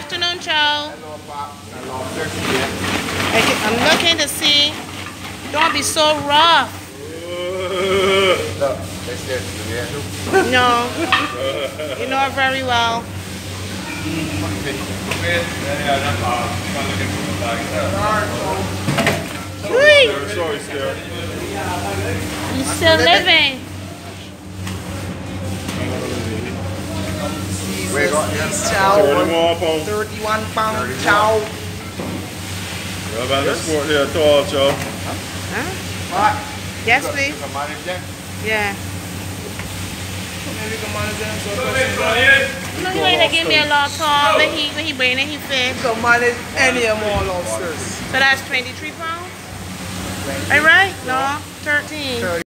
afternoon, Chow. Hello, Pop. Hello, 30 yet. I'm looking to see. Don't be so rough. Look, that's it. No. You know it very well. Sorry, Sarah. You still living. Chow, 31 pound chow. What about this sport here at all, Joe? Huh? What? Yes, please. Yeah. No, he ain't give me a lot of talk when he bring it, he fit. So manage any of more lobsters. So that's 23 pounds? All right? No, 13.